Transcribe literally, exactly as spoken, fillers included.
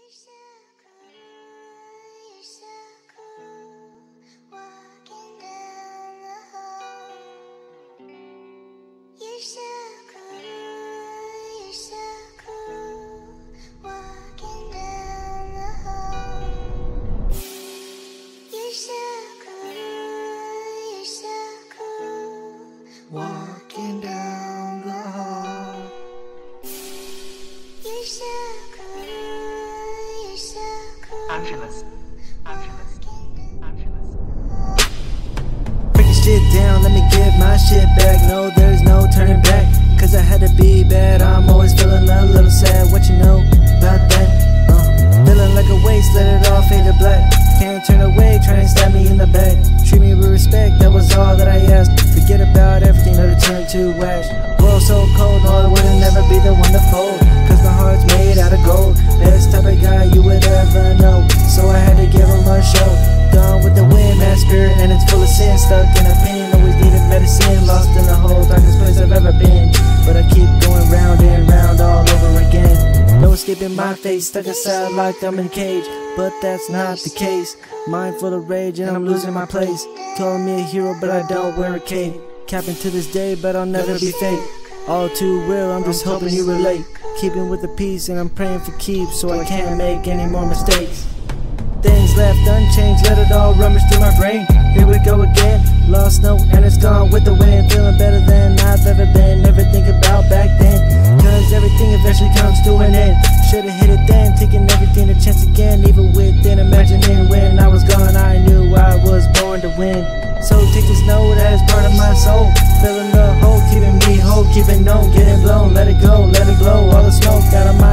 You're so cool, you're so cool, walking down the hall. You're so cool, you're so cool, walking down the hall. You're so cool, you're so cool, walking down the hall. You're so cool, you're so cool. Angelus, Angelus, Angelus. Break the shit down, let me get my shit back. No, there's no turning back, cause I had to be bad. I'm always feeling a little sad, what you know about that? Uh, feeling like a waste, let it all fade to black. Can't turn away, try and stab me in the back. Treat me with respect, that was all that I asked. Forget about everything, let it turn to ash. World so cold, no, I wouldn't never be the one to fold, cause my heart's made out of gold. Best type of guy you would ever know, so I had to give him a show. Gone with the wind, that spirit, and it's full of sin. Stuck in a pain, always needed medicine. Lost in the whole darkest place I've ever been, but I keep going round and round all over again. No escaping my face, stuck inside like I'm in a cage, but that's not the case. Mind full of rage and I'm losing my place. Calling me a hero but I don't wear a cape. Capping to this day but I'll never be fake. All too real, I'm just hoping you relate. Keeping with the peace and I'm praying for keeps, so I can't make any more mistakes. Things left unchanged, let it all rummage through my brain. Here we go again, lost note and it's gone with the wind. Feeling better than I've ever been, never think about back then, cause everything eventually comes to an end. Should've hit it then, taking everything a chance again. Even within imagining when I was gone, I knew I was born to win. So take this note as part of my soul, filling the hole, keeping me whole, keeping known, getting blown. Let it go, let it glow, all the smoke out of my